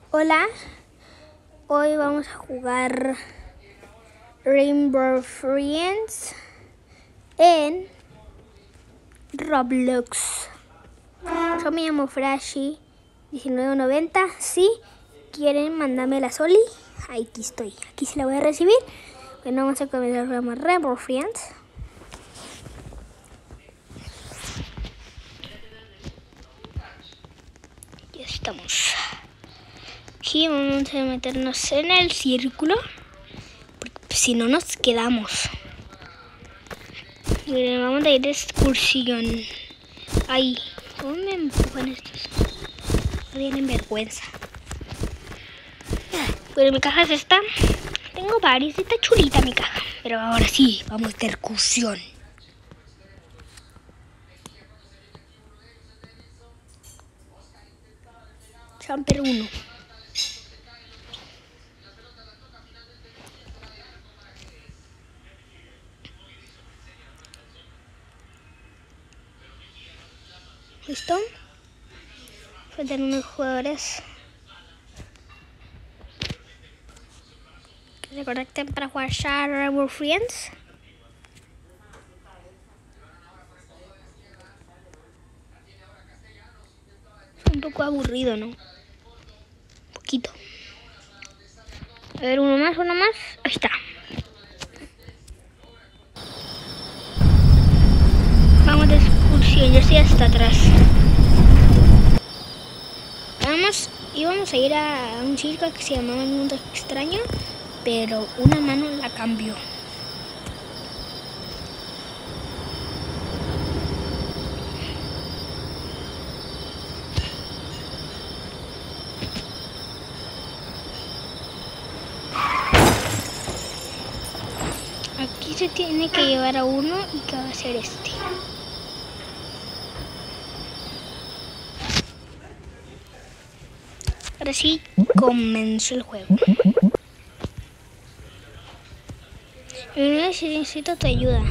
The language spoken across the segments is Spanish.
Hola, hoy vamos a jugar Rainbow Friends en Roblox. Yo me llamo Frashy1990. Si quieren mandarme la Soli, aquí estoy. Aquí se la voy a recibir. Bueno, vamos a comenzar a jugar Rainbow Friends. Ya estamos. Aquí vamos a meternos en el círculo, porque si no nos quedamos. Miren, vamos a ir de excursión. Ay, ¿cómo me empujan estos? No tienen vergüenza. Bueno, mi caja es esta. Tengo varias, está chulita mi caja. Pero ahora sí, vamos de excursión. Jumper 1. ¿Listo? Faltan unos jugadores que se conecten para jugar Rainbow Friends. Es un poco aburrido, ¿no? Un poquito. A ver, uno más. Ahí está. Vamos de excursión, yo estoy hasta atrás. Íbamos a ir a un circo que se llamaba El Mundo Extraño, pero una mano la cambió. Aquí se tiene que llevar a uno y que va a ser este. Ahora sí, comenzó el juego. Necesito tu ayuda.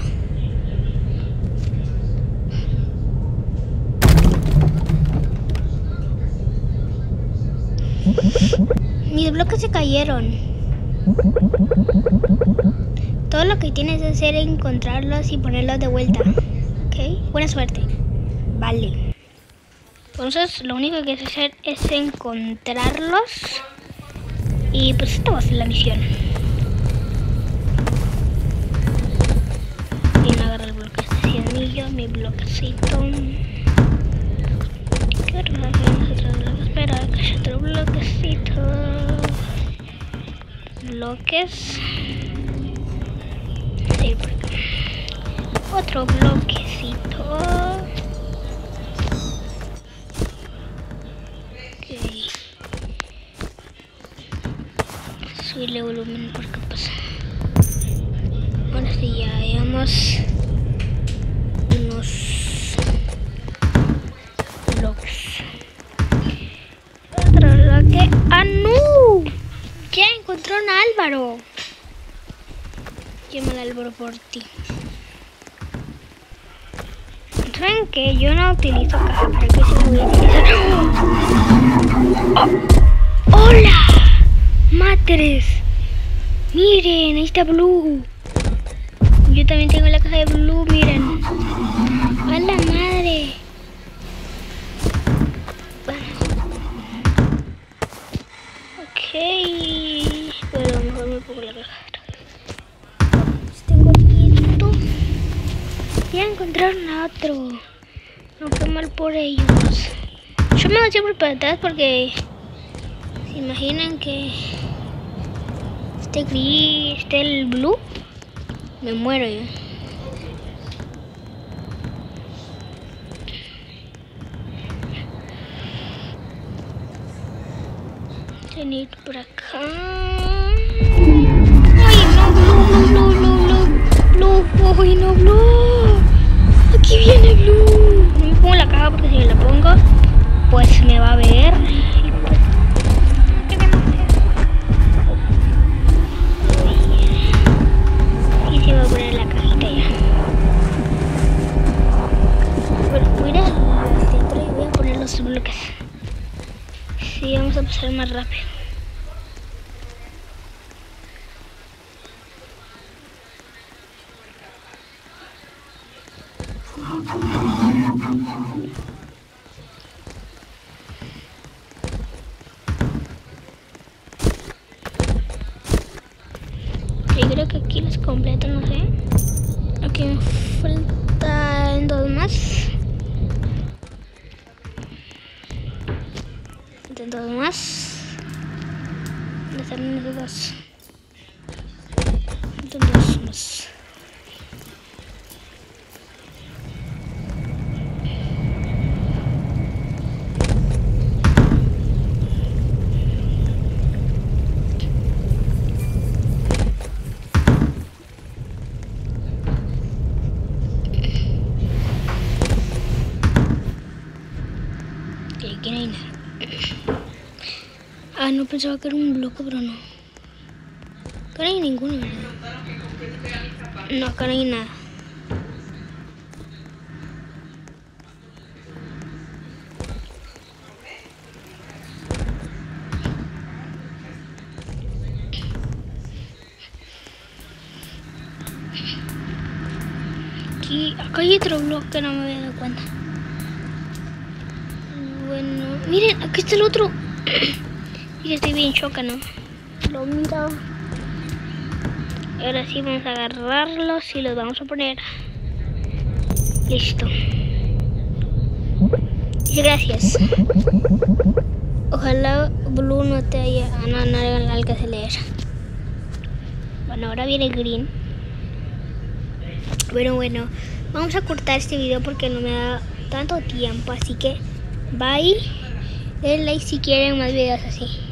Mis bloques se cayeron. Todo lo que tienes que hacer es encontrarlos y ponerlos de vuelta. ¿Ok? Buena suerte. Vale. Entonces lo único que hay que hacer es encontrarlos. Y pues esta va a ser la misión. Bien, agarra el bloque de anillo, mi bloquecito. ¿Qué otro bloque? Espera, que hay otro bloquecito. Bloques. Sí, por acá. Otro bloquecito. Subirle volumen porque pasa. Ahora sí ya veamos unos bloques. Otro bloque. ¡Ah, no! Ya encontraron a Álvaro. Llama al Álvaro por ti. ¿Saben qué? Yo no utilizo caja, pero que sí lo voy a utilizar. ¡Oh! ¡Hola! ¡Madres! Miren, ahí está Blue. Yo también tengo la caja de Blue, miren. ¡A la madre! Bueno. Ok. Bueno, mejor me pongo la caja. Tengo esto. Ya encontraron a otro. No, qué mal por ellos. Yo me voy siempre para atrás porque se imaginan que este gris, el blue, me muero yo. Venir por acá. Ay, no, blue. Ay, no, blue. Aquí viene Blue. No me pongo la caja porque si me la pongo, pues me va a ver. Y pues, no queremos hacer. Y se va a poner la cajita ya. Bueno, voy a ir hacia atrás y voy a poner los bloques. Sí, vamos a pasar más rápido. Yo creo que aquí los completo, no sé. Aquí me faltan 2 más. Faltan 2 más. ¿Dónde están esos 2? Faltan 2 más. Aquí no hay nada. Ah, no, pensaba que era un bloque, pero no. Acá no hay ninguno, ¿verdad? No, acá no hay nada. Acá hay otro bloque, no me había dado cuenta. Bueno, miren, aquí está el otro. Y estoy bien choca, ¿no? Lo miro. Ahora sí vamos a agarrarlos y los vamos a poner. Listo. Y gracias. Ojalá Blue no te haya... no alcance a leer. Bueno, ahora viene Green. Bueno, vamos a cortar este video porque no me da tanto tiempo. Así que, bye. Den like si quieren más videos así.